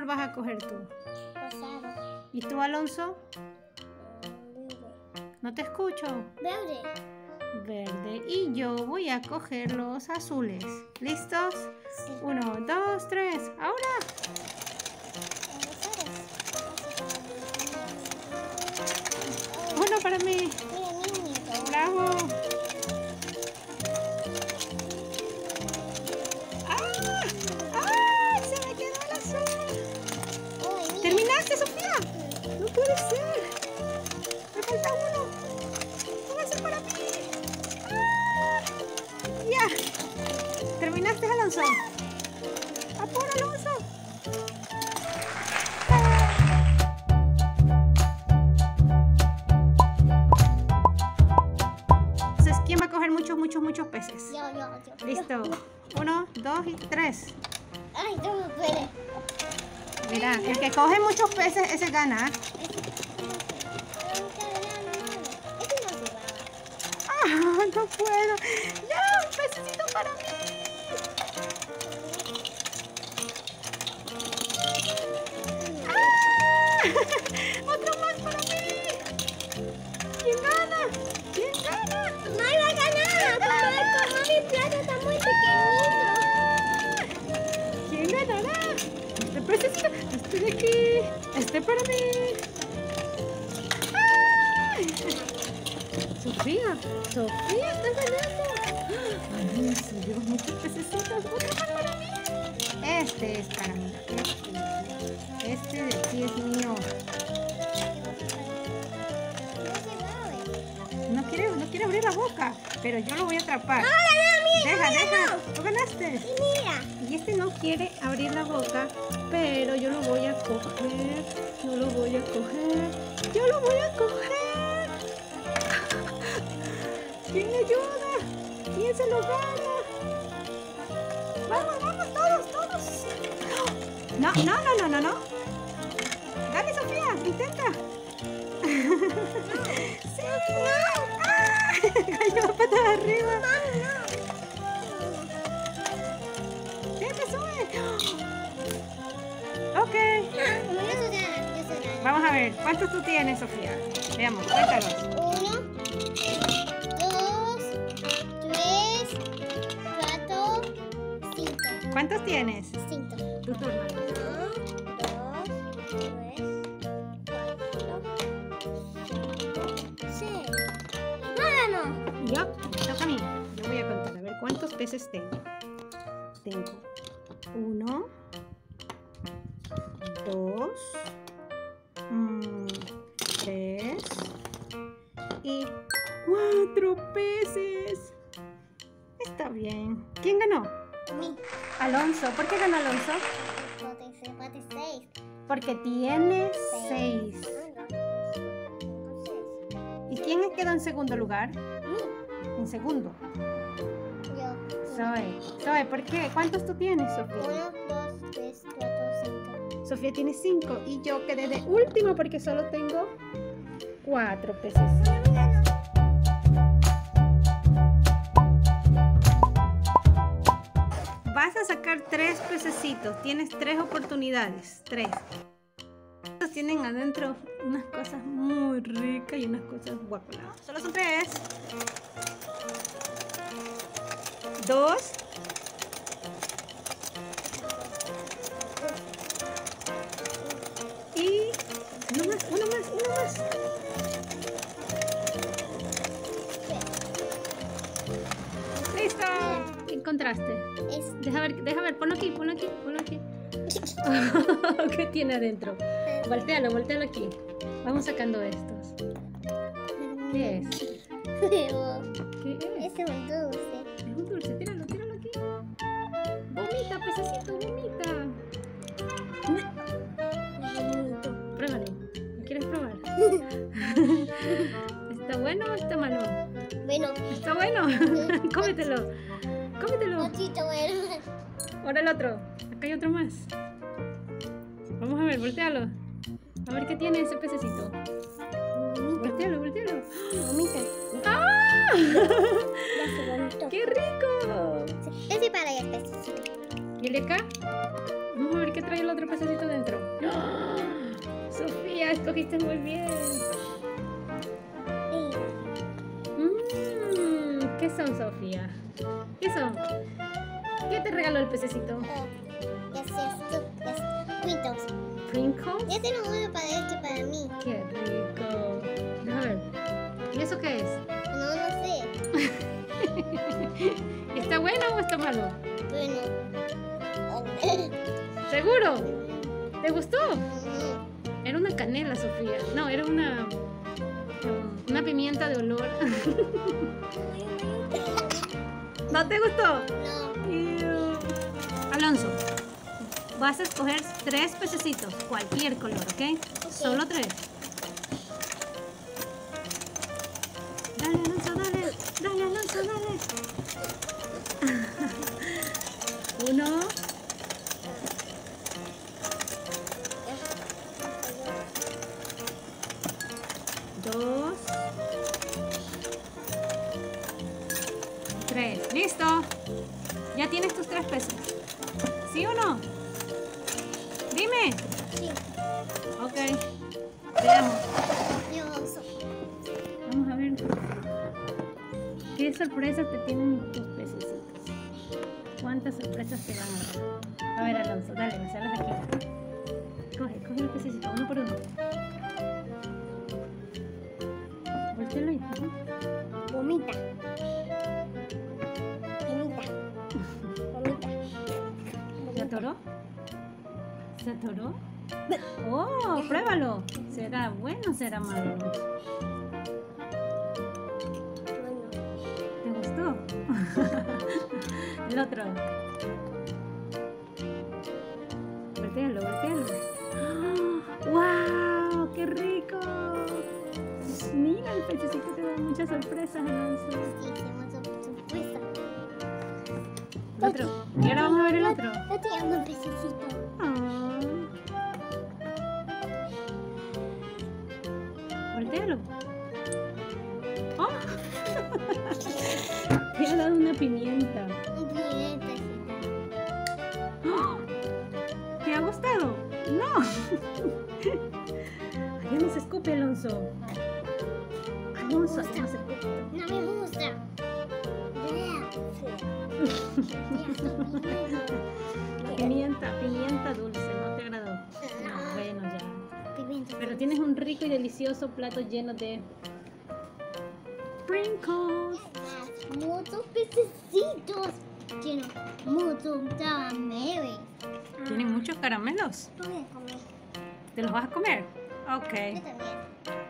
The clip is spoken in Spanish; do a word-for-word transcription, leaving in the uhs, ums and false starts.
vas a coger tú? Rosado. ¿Y tú, Alonso? Verde. No te escucho. Verde. Verde. Y yo voy a coger los azules. ¿Listos? Sí. Uno, dos, tres. ¡Ahora! Uno para mí. ¡Bravo! ¡Ah! ¡Ah! ¡Se me quedó el azul! ¿Terminaste, Sofía? No puede ser. Me falta uno. Póngase para mí. ¡Ah! Ya. ¿Terminaste, Alonso? ¡Apura, Alonso! Entonces, ¿quién va a coger muchos, muchos, muchos peces? Yo, yo, yo. Listo. Uno, dos y tres. Ay, no me puede. Mira, el que coge muchos peces, ese gana. Ah, no puedo. ¡Ya! ¡Un pececito para mí! ¡Ah! ¡Otro más para mí! ¿Quién gana? ¿Quién gana? ¡No iba a ganar! Como, como mi plato está muy pequeñito. ¿Quién ganará? Este pececito, este de aquí, este para mí. ¡Ay! Sofía, Sofía, estás ganando. Ay, sí, llevo muchos pececitos. Otro más para mí. Este es para mí. Este, este de aquí es mío. No quiere, no quiere abrir la boca, pero yo lo voy a atrapar. Deja, deja. Tú ganaste. Mira. Y este no quiere abrir la boca, pero yo lo voy a coger. Yo lo voy a coger. Yo lo voy a coger. ¿Quién me ayuda? ¿Quién se lo gana? Vamos, vamos, todos, todos. No, no, no, no, no, no. Dale, Sofía, intenta. Sí, no. ¡Ah! Cayó la pata de arriba. Vete, sube. Ok. Vamos a ver, ¿cuántos tú tienes, Sofía? Veamos, cuéntanos. Uno, dos, tres, cuatro, cinco. ¿Cuántos tienes? Cinco. Tu turno. Uno, dos, tres, cuatro, cinco, seis. ¡No, no! Yo, toca a mí. Yo voy a contar, a ver cuántos peces tengo. Tengo uno, dos, mm, tres y cuatro peces. Está bien. ¿Quién ganó? Mi. Alonso. ¿Por qué ganó Alonso? Cuatro, seis, cuatro, seis. Porque tiene seis. ¿Y quién quedó en segundo lugar? Mi. En segundo. Yo. Zoe. Zoe, ¿por qué? ¿Cuántos tú tienes, Sofía? Uno, dos, tres, cuatro, cinco. Sofía tiene cinco y yo quedé de última porque solo tengo cuatro peces. Vas a sacar tres pececitos. Tienes tres oportunidades. Tres. Estos tienen adentro unas cosas muy ricas y unas cosas guapas. Solo son tres. Dos. Y uno más, uno más, uno más. ¡Listo! ¿Qué encontraste? Es Deja ver, deja ver, ponlo aquí, ponlo aquí, ponlo aquí. ¿Qué tiene adentro? Voltéalo, voltéalo aquí. Vamos sacando estos. ¿Qué es? huevo. ¿Qué es? Es un dulce. Es un dulce, tíralo, tíralo aquí. Vomita, pececito, vomita. Pruébalo. ¿Lo quieres probar? ¿Está bueno o está malo? Bueno. ¿Está bueno? Cómetelo. Cómetelo. Poquito bueno. Ahora el otro. Acá hay otro más. Vamos a ver, voltealo. A ver qué tiene ese pececito. Voltealo, voltealo. Vomita. ¡Ah! Ya se vomitó. ¡Qué rico! Ese para el pececito. ¿Y el de acá? Vamos a ver qué trae el otro pececito dentro. escogiste muy bien. Sí. Mm, ¿qué son, Sofía? ¿Qué son? ¿Qué te regaló el pececito? Uh, ya sé, esto es Fritos. ¿Sprinkles? Ya tengo uno para este para mí. ¡Qué rico! A ver, ¿y eso qué es? No, no sé. ¿Está bueno o está malo? Bueno. ¿Seguro? ¿Te gustó? Era una canela, Sofía. No, era una... Una pimienta de olor. ¿No te gustó? No. Ew. Alonso, vas a escoger tres pececitos, cualquier color, ¿ok? Solo tres. Dale, Alonso, dale. Dale, Alonso, dale. Uno. Dos. Tres. ¿Listo? Ya tienes tus tres peces. ¿Sí o no? Dime. Sí. Ok. Veamos. Yo soy. Vamos a ver. ¿Qué sorpresas te tienen tus pececitos? ¿Cuántas sorpresas te van a dar? A ver, Alonso, dale, vacialas aquí. Coge, coge el pececito, uno por uno. Voltéalo ahí. Vomita. Vomita. Vomita. ¿Se atoró? ¿Se atoró? ¡Oh! ¡Pruébalo! ¿Será bueno o será malo? Bueno. ¿Te gustó? El otro. Voltéalo, voltéalo. ¡Wow! ¡Qué rico! Mira, el pececito te da muchas sorpresas, Alonso. Sí, hicimos su- sorpresa. El otro. Y ahora vamos a ver el otro. Yo te amo, pececito. Ah. Voltéalo. ¡Oh! Te ha dado una pimienta. Un primer pececito. ¡Oh! ¿Te ha gustado? ¡No! Ya no se escupe, Alonso. Alonso, ya no se escupe. No me gusta. Pimienta, pimienta dulce, ¿no te agradó? No, bueno, ya. Pimienta. Pero tienes un rico y delicioso plato lleno de sprinkles. Muchos pececitos. Tiene muchos caramelos. ¿Tienen muchos caramelos? Voy a comer. ¿Te los vas a comer? Ok. Yo también.